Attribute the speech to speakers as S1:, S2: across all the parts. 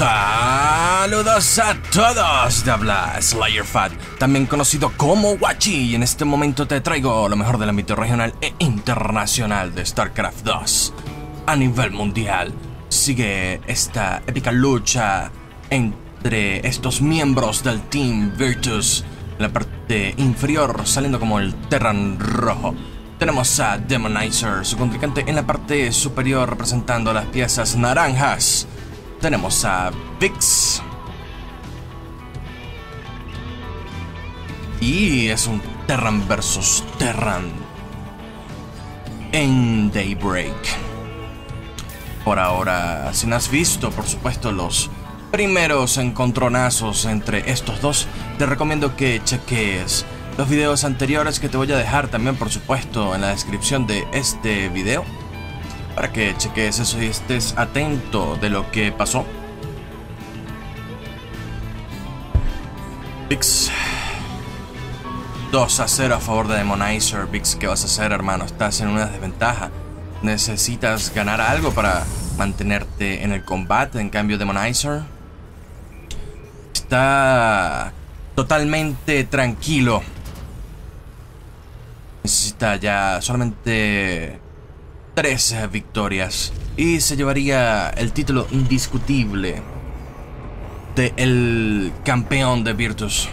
S1: Saludos a todos, de habla SlayerFat, también conocido como Wachi, y en este momento te traigo lo mejor del ámbito regional e internacional de StarCraft 2. A nivel mundial, sigue esta épica lucha entre estos miembros del Team Virtus. En la parte inferior, saliendo como el Terran rojo, tenemos a Demonizer, su contrincante en la parte superior representando las piezas naranjas. Tenemos a Vix. Y es un Terran versus Terran en Daybreak. Por ahora, si no has visto, por supuesto, los primeros encontronazos entre estos dos, te recomiendo que cheques los videos anteriores que te voy a dejar también, por supuesto, en la descripción de este video, para que cheques eso y estés atento de lo que pasó. Vix 2-0 a favor de Demonizer. Vix, ¿qué vas a hacer, hermano? Estás en una desventaja. Necesitas ganar algo para mantenerte en el combate. En cambio, Demonizer está totalmente tranquilo. Necesita ya solamente 3 victorias y se llevaría el título indiscutible de el campeón de Virtus.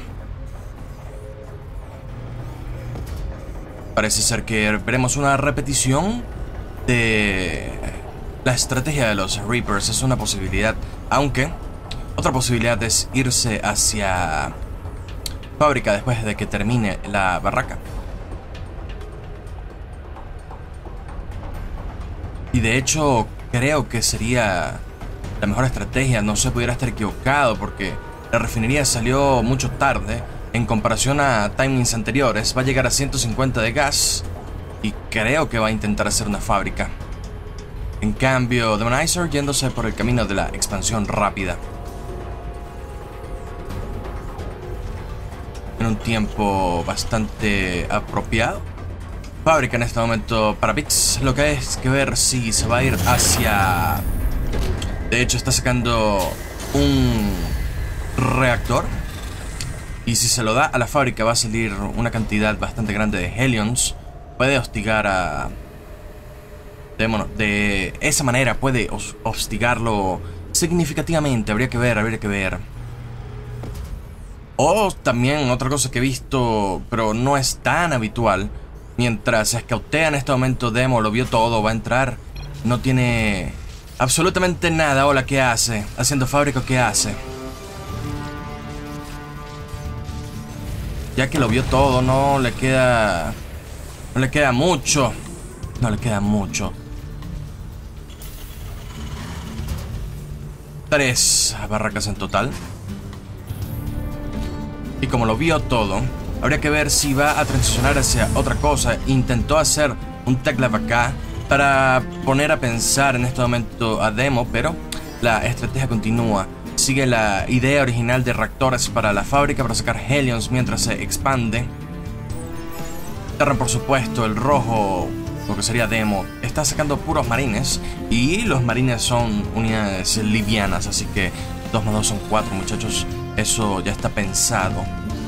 S1: Parece ser que veremos una repetición de la estrategia de los Reapers. Es una posibilidad, aunque otra posibilidad es irse hacia fábrica después de que termine la barraca. Y de hecho, creo que sería la mejor estrategia. No se pudiera estar equivocado, porque la refinería salió mucho tarde en comparación a timings anteriores. Va a llegar a 150 de gas y creo que va a intentar hacer una fábrica. En cambio, Demonizer yéndose por el camino de la expansión rápida, en un tiempo bastante apropiado. Fábrica en este momento para Vix. Lo que hay es que ver si se va a ir hacia... De hecho, está sacando un reactor. Y si se lo da a la fábrica, va a salir una cantidad bastante grande de Hellions. Puede hostigar a... De esa manera puede hostigarlo significativamente. Habría que ver. O también otra cosa que he visto, pero no es tan habitual. Mientras se escautea en este momento, Demo lo vio todo, va a entrar. No tiene absolutamente nada. Hola, ¿qué hace? Haciendo fábrica, ¿qué hace? Ya que lo vio todo, no le queda mucho. No le queda mucho. 3 barracas en total. Y como lo vio todo, habría que ver si va a transicionar hacia otra cosa. Intentó hacer un tech lab acá para poner a pensar en este momento a Demo, pero la estrategia continúa. Sigue la idea original de reactores para la fábrica para sacar Hellions mientras se expande. Terran, por supuesto, el rojo, lo que sería Demo, está sacando puros marines. Y los marines son unidades livianas, así que 2 más 2 son 4, muchachos. Eso ya está pensado.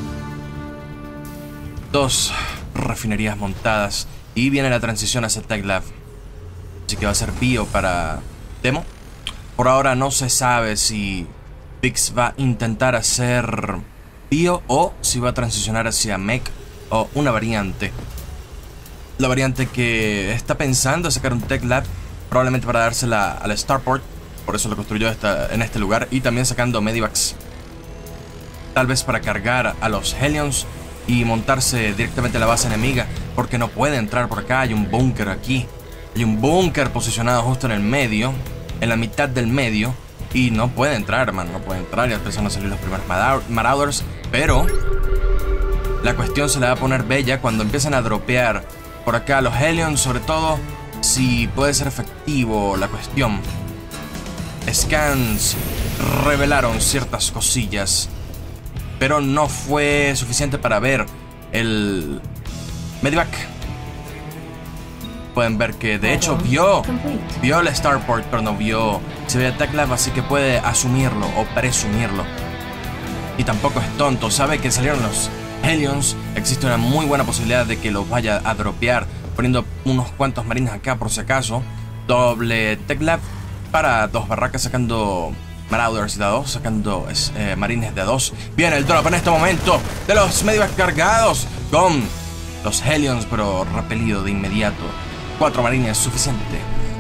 S1: 2 refinerías montadas y viene la transición hacia Tech Lab. Así que va a ser bio para Demo. Por ahora no se sabe si Vix va a intentar hacer bio o si va a transicionar hacia mech o una variante. La variante que está pensando es sacar un Tech Lab, probablemente para dársela a la Starport. Por eso lo construyó en este lugar. Y también sacando Medivacs, tal vez para cargar a los Hellions y montarse directamente a la base enemiga, porque no puede entrar por acá. Hay un búnker aquí. Hay un búnker posicionado justo en el medio, en la mitad del medio, y no puede entrar, hermano. No puede entrar. Ya empezaron a salir los primeros Marauders, pero la cuestión se le va a poner bella cuando empiezan a dropear por acá los Hellions, sobre todo si puede ser efectivo la cuestión. Scans revelaron ciertas cosillas, pero no fue suficiente para ver el Medivac. Pueden ver que de hecho vio el Starport, pero no vio si había Tech Lab, así que puede asumirlo o presumirlo. Y tampoco es tonto, sabe que salieron los Hellions. Existe una muy buena posibilidad de que los vaya a dropear, poniendo unos cuantos marines acá por si acaso. Doble Tech Lab para 2 barracas, sacando Marauders de 2, sacando marines de 2. Viene el drop en este momento de los medivacs cargados con los Hellions, pero repelido de inmediato. 4 marines suficiente.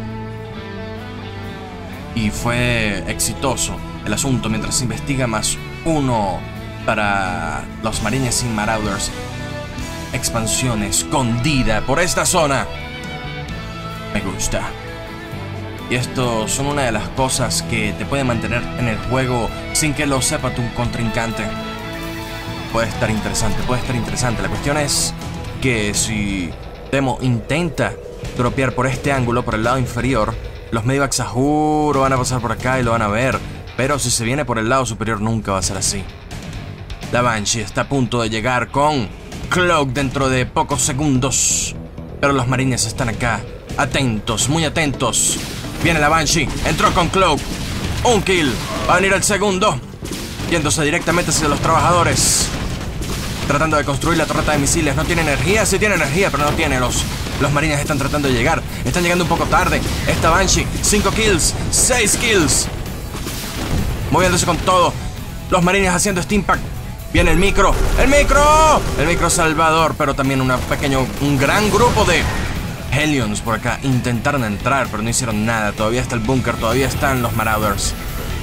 S1: Y fue exitoso el asunto mientras se investiga, más 1 para los marines y Marauders. Expansión escondida por esta zona. Me gusta. Y esto son una de las cosas que te puede mantener en el juego sin que lo sepa tu contrincante. Puede estar interesante, puede estar interesante. La cuestión es que si Demo intenta dropear por este ángulo, por el lado inferior, los medivacs a juro van a pasar por acá y lo van a ver. Pero si se viene por el lado superior nunca va a ser así. La Banshee está a punto de llegar con Cloak dentro de pocos segundos. Pero los marines están acá, atentos, muy atentos. Viene la Banshee, entró con Cloak. Un kill, va a venir el segundo, yéndose directamente hacia los trabajadores. Tratando de construir la torreta de misiles. No tiene energía, sí tiene energía, pero no tiene. Los marines están tratando de llegar. Están llegando un poco tarde. Esta Banshee, 5 kills, 6 kills. Moviéndose con todo. Los marines haciendo steampack. Viene el micro. ¡El micro! El micro salvador, pero también un gran grupo de Hellions por acá. Intentaron entrar, pero no hicieron nada. Todavía está el búnker, todavía están los Marauders.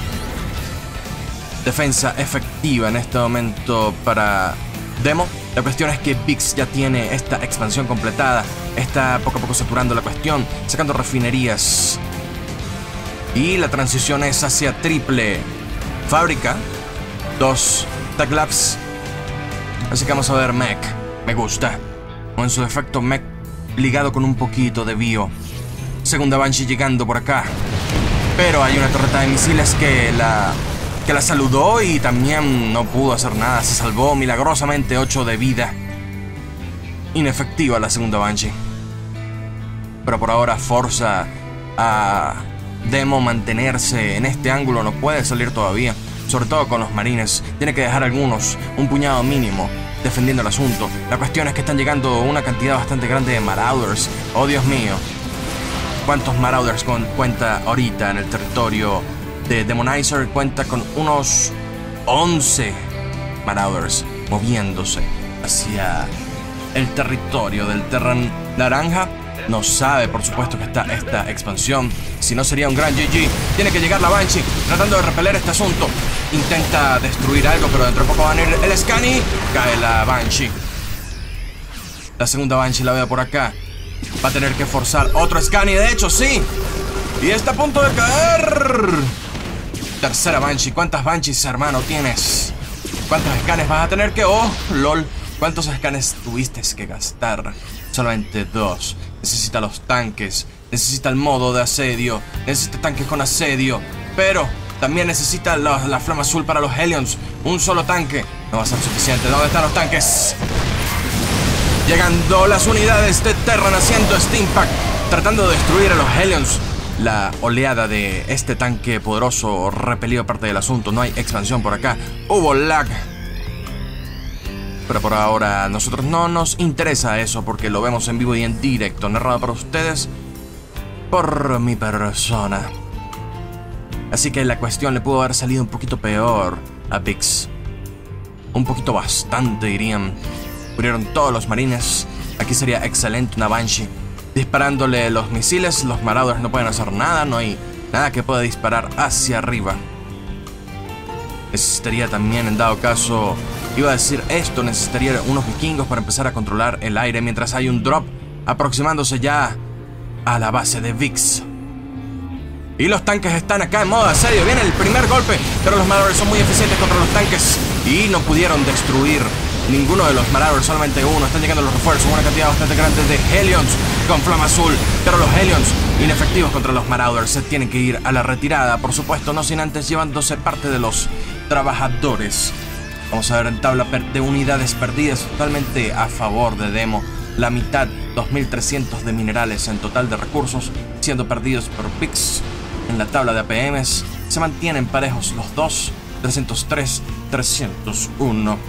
S1: Defensa efectiva en este momento para Demo. La cuestión es que Vix ya tiene esta expansión completada. Está poco a poco saturando la cuestión, sacando refinerías. Y la transición es hacia triple fábrica. 2 Tech Labs. Así que vamos a ver mech. Me gusta. O en su defecto mech ligado con un poquito de bio. Segunda Banshee llegando por acá. Pero hay una torreta de misiles que la saludó y también no pudo hacer nada. Se salvó milagrosamente 8 de vida. Inefectiva la segunda Banshee. Pero por ahora forza a Demo mantenerse en este ángulo. No puede salir todavía. Sobre todo con los marines. Tiene que dejar algunos, un puñado mínimo, defendiendo el asunto. La cuestión es que están llegando una cantidad bastante grande de Marauders. Oh, Dios mío. ¿Cuántos Marauders cuenta ahorita en el territorio de Demonizer? Cuenta con unos 11 Marauders moviéndose hacia el territorio del Terra Naranja. No sabe, por supuesto, que está esta expansión. Si no, sería un gran GG. Tiene que llegar la Banshee tratando de repeler este asunto. Intenta destruir algo, pero dentro de poco va a venir el Scani. Cae la Banshee. La segunda Banshee la veo por acá. Va a tener que forzar otro Scani, de hecho, sí. Y está a punto de caer. Tercera Banshee. ¿Cuántas Banshees, hermano, tienes? ¿Cuántos Scanes vas a tener que...? Oh, lol. ¿Cuántos Scanes tuviste que gastar? Solamente 2. Necesita los tanques. Necesita el modo de asedio. Necesita tanques con asedio. Pero también necesita la flama azul para los Hellions. Un solo tanque no va a ser suficiente. ¿Dónde están los tanques? Llegando las unidades de Terran haciendo Steampack, tratando de destruir a los Hellions. La oleada de este tanque poderoso repelió parte del asunto. No hay expansión por acá. Hubo lag. Pero por ahora a nosotros no nos interesa eso, porque lo vemos en vivo y en directo, narrado para ustedes por mi persona. Así que la cuestión le pudo haber salido un poquito peor a Vix. Un poquito bastante, dirían. Murieron todos los marines. Aquí sería excelente una Banshee disparándole los misiles. Los Marauders no pueden hacer nada. No hay nada que pueda disparar hacia arriba. Necesitaría también, en dado caso, iba a decir esto, necesitaría unos vikingos para empezar a controlar el aire mientras hay un drop aproximándose ya a la base de Vix. Y los tanques están acá en modo asedio. Viene el primer golpe, pero los Marauders son muy eficientes contra los tanques y no pudieron destruir ninguno de los Marauders, solamente uno. Están llegando los refuerzos, una cantidad bastante grande de Hellions con flama azul, pero los Hellions inefectivos contra los Marauders. Se tienen que ir a la retirada, por supuesto, no sin antes llevándose parte de los trabajadores. Vamos a ver en tabla de unidades perdidas, totalmente a favor de Demo. la mitad, 2300 de minerales en total de recursos, siendo perdidos por Vix en la tabla de APMs. Se mantienen parejos los dos, 303, 301.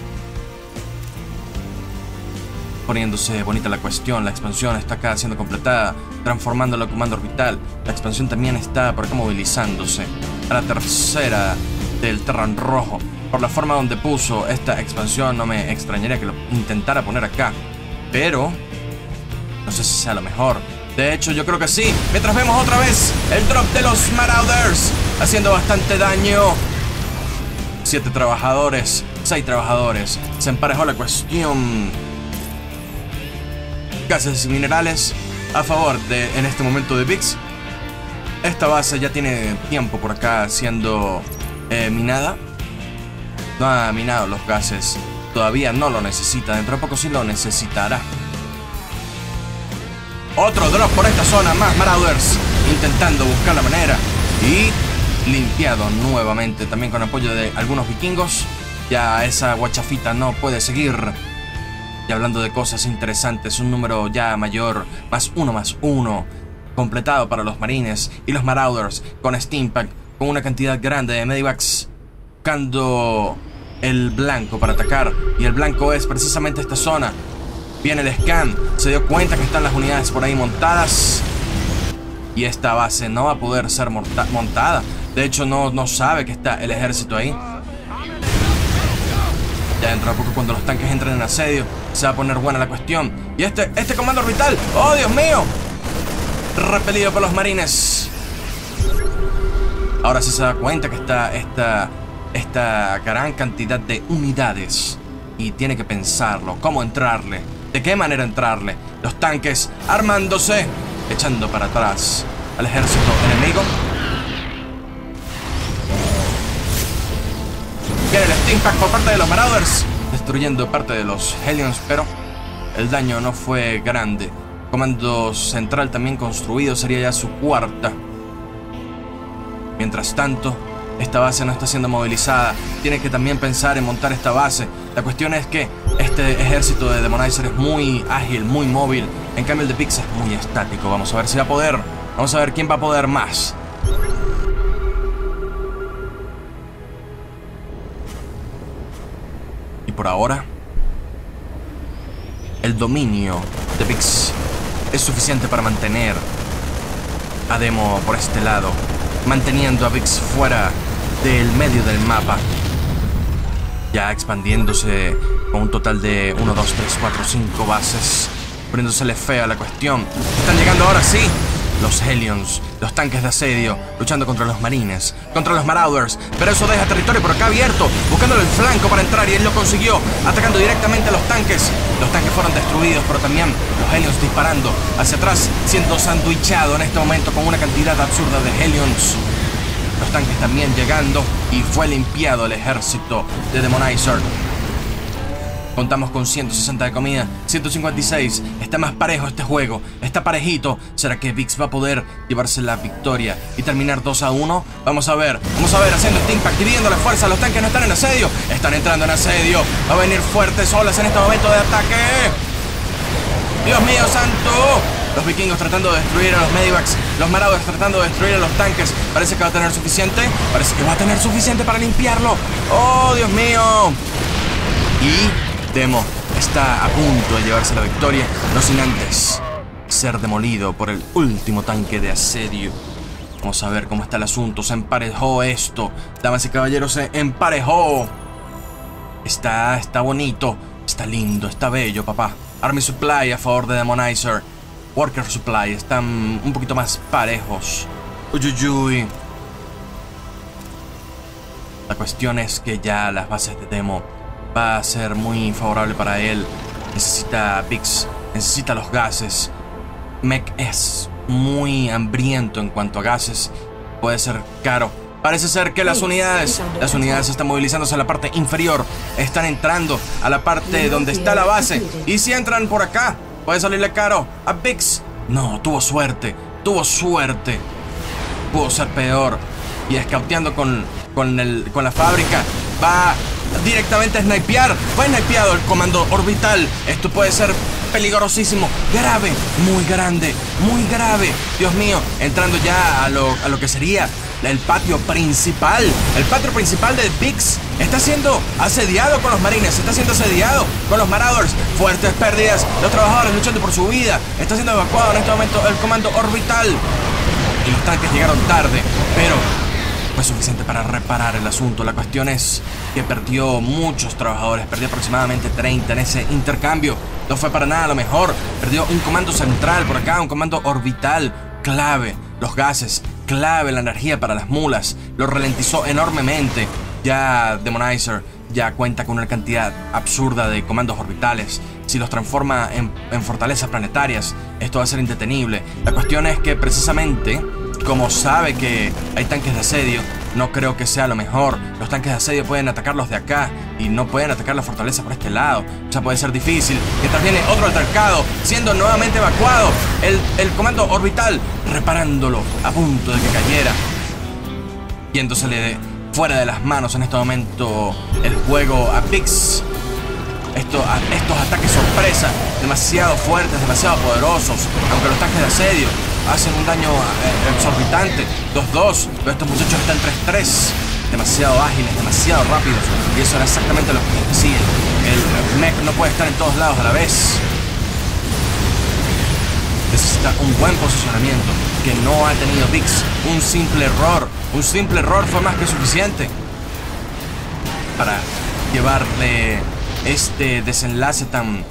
S1: Poniéndose bonita la cuestión, la expansión está acá siendo completada, transformándolo en comando orbital. La expansión también está por acá movilizándose a la tercera del Terran Rojo. Por la forma donde puso esta expansión, no me extrañaría que lo intentara poner acá, pero no sé si sea lo mejor. De hecho, yo creo que sí. Mientras vemos otra vez el drop de los Marauders haciendo bastante daño. 7 trabajadores, 6 trabajadores. Se emparejó la cuestión. Gases y minerales a favor de, en este momento, de Vix. Esta base ya tiene tiempo por acá siendo minada. No ha minado los gases. Todavía no lo necesita. Dentro de poco sí lo necesitará. Otro drop por esta zona. Más Marauders intentando buscar la manera. Y limpiado nuevamente. También con apoyo de algunos vikingos. Ya esa guachafita no puede seguir. Y hablando de cosas interesantes, un número ya mayor, +1/+1, completado para los marines y los Marauders con Steampack, con una cantidad grande de Medivacs, buscando el blanco para atacar. Y el blanco es precisamente esta zona. Viene el scan, se dio cuenta que están las unidades por ahí montadas. Y esta base no va a poder ser montada. De hecho, no sabe que está el ejército ahí. Ya dentro de poco, cuando los tanques entren en asedio, se va a poner buena la cuestión. Y este comando orbital, ¡oh Dios mío! Repelido por los marines. Ahora sí se da cuenta que está esta gran cantidad de unidades. Y tiene que pensarlo, cómo entrarle, de qué manera entrarle. Los tanques armándose, echando para atrás al ejército enemigo. Viene el Steampack por parte de los Marauders, destruyendo parte de los Hellions, pero el daño no fue grande. Comando central también construido, sería ya su cuarta. Mientras tanto, esta base no está siendo movilizada. Tiene que también pensar en montar esta base. La cuestión es que este ejército de Demonizer es muy ágil, muy móvil. En cambio el de Vix es muy estático. Vamos a ver si va a poder. Vamos a ver quién va a poder más. Y por ahora, el dominio de Vix es suficiente para mantener a Demo por este lado, manteniendo a Vix fuera del medio del mapa, ya expandiéndose con un total de 1, 2, 3, 4, 5 bases, poniéndosele fea la cuestión. Están llegando ahora sí los Hellions, los tanques de asedio, luchando contra los marines, contra los Marauders, pero eso deja territorio por acá abierto, buscándole el flanco para entrar, y él lo consiguió, atacando directamente a los tanques. Los tanques fueron destruidos, pero también los Hellions disparando hacia atrás, siendo sandwichado en este momento con una cantidad absurda de Hellions. Los tanques también llegando, y fue limpiado el ejército de Demonizer. Contamos con 160 de comida, 156. Está más parejo este juego, está parejito. ¿Será que Vix va a poder llevarse la victoria y terminar 2-1? Vamos a ver, haciendo Steampack, dividiendo la fuerza. Los tanques no están en asedio, están entrando en asedio. Va a venir fuertes olas en este momento de ataque. ¡Dios mío santo! Los vikingos tratando de destruir a los Medivacs, los Marauders tratando de destruir a los tanques. Parece que va a tener suficiente, para limpiarlo. ¡Oh, Dios mío! Y Demo está a punto de llevarse la victoria, no sin antes ser demolido por el último tanque de asedio. Vamos a ver cómo está el asunto. Se emparejó esto, damas y caballeros, se emparejó. Está bonito, está lindo, está bello, papá. Army Supply a favor de Demonizer. Worker Supply están un poquito más parejos. Uyuyuy. La cuestión es que ya las bases de Demo va a ser muy favorable para él. Necesita Vix, necesita los gases. Mech es muy hambriento en cuanto a gases. Puede ser caro. Parece ser que las unidades están movilizándose a la parte inferior. Están entrando a la parte donde está la base. Y si entran por acá, puede salirle caro a Vix. No, tuvo suerte. Pudo ser peor. Y escauteando con la fábrica, va directamente a snipear. Fue snipeado el comando orbital. Esto puede ser peligrosísimo, grave, muy grande, muy grave. Dios mío, entrando ya a lo que sería el patio principal. El patio principal de Biggs está siendo asediado con los marines, está siendo asediado con los Marauders. Fuertes pérdidas, los trabajadores luchando por su vida. Está siendo evacuado en este momento el comando orbital. Y los tanques llegaron tarde, pero fue suficiente para reparar el asunto. La cuestión es que perdió muchos trabajadores, perdió aproximadamente 30 en ese intercambio. No fue para nada lo mejor. Perdió un comando central por acá, un comando orbital clave. Los gases, clave la energía para las mulas. Lo ralentizó enormemente. Ya Demonizer ya cuenta con una cantidad absurda de comandos orbitales. Si los transforma en fortalezas planetarias, esto va a ser indetenible. La cuestión es que precisamente, como sabe que hay tanques de asedio, no creo que sea lo mejor. Los tanques de asedio pueden atacarlos de acá y no pueden atacar la fortaleza por este lado. O sea, puede ser difícil. Mientras viene otro altercado, siendo nuevamente evacuado. El comando orbital reparándolo, a punto de que cayera. Yéndosele fuera de las manos en este momento el juego a Biggs. Estos ataques sorpresa, demasiado fuertes, demasiado poderosos. Aunque los tanques de asedio hacen un daño exorbitante. 2-2, pero estos muchachos están 3-3. Demasiado ágiles, demasiado rápidos. Y eso era exactamente lo que decía. El mech no puede estar en todos lados a la vez. Necesita un buen posicionamiento que no ha tenido Biggs. Un simple error fue más que suficiente para llevarle este desenlace tan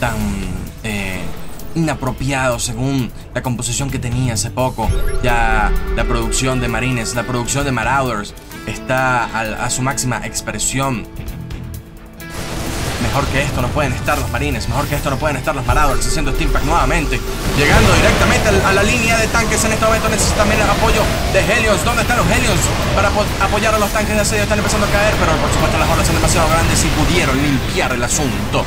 S1: inapropiado según la composición que tenía hace poco. Ya la producción de marines, la producción de Marauders está a su máxima expresión. Mejor que esto no pueden estar los marines, mejor que esto no pueden estar los Marauders haciendo Steampack nuevamente. Llegando directamente a la línea de tanques en este momento. Necesitan también el apoyo de Hellions. ¿Dónde están los Hellions para apoyar a los tanques de asedio? Están empezando a caer, pero por supuesto las olas son demasiado grandes y pudieron limpiar el asunto.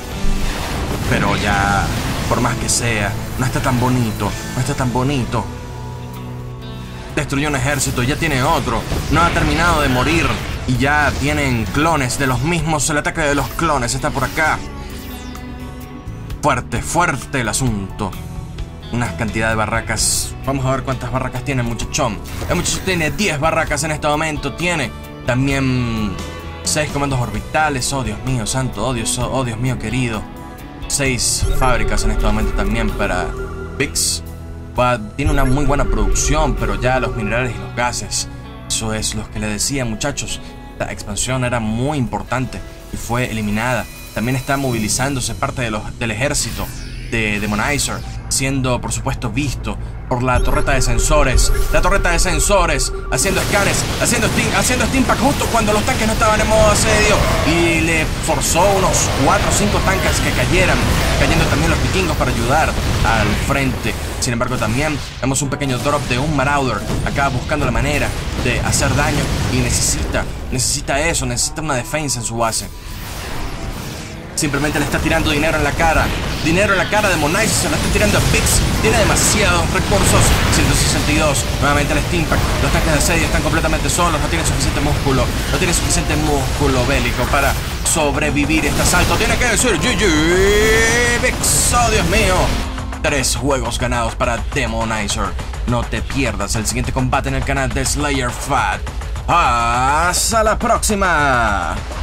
S1: Pero ya, por más que sea, no está tan bonito, no está tan bonito. Destruyó un ejército, ya tiene otro. No ha terminado de morir y ya tienen clones de los mismos. El ataque de los clones está por acá. Fuerte, fuerte el asunto. Una cantidad de barracas. Vamos a ver cuántas barracas tiene el muchachón. El muchacho tiene 10 barracas en este momento. Tiene también 6 comandos orbitales. Oh, Dios mío santo. Oh, Dios mío querido. 6 fábricas en este momento también para Biggs. Tiene una muy buena producción, pero ya los minerales y los gases, eso es lo que le decía, muchachos. La expansión era muy importante y fue eliminada. También está movilizándose parte del ejército de Demonizer, siendo por supuesto visto por la torreta de sensores. La torreta de sensores haciendo escanes, haciendo steampack justo cuando los tanques no estaban en modo asedio, y le forzó unos 4 o 5 tanques que cayeran, cayendo también los vikingos para ayudar al frente. Sin embargo, también vemos un pequeño drop de un Marauder acá buscando la manera de hacer daño, y necesita eso, necesita una defensa en su base. Simplemente le está tirando dinero en la cara. Dinero en la cara de Demonizer, se lo está tirando a Biggs. Tiene demasiados recursos. 162, nuevamente el Steampack. Los tanques de asedio están completamente solos. No tienen suficiente músculo. No tienen suficiente músculo bélico para sobrevivir este asalto. Tiene que decir GG Biggs. Oh, Dios mío. 3 juegos ganados para Demonizer. No te pierdas el siguiente combate en el canal de Slayer Fat. ¡Hasta la próxima!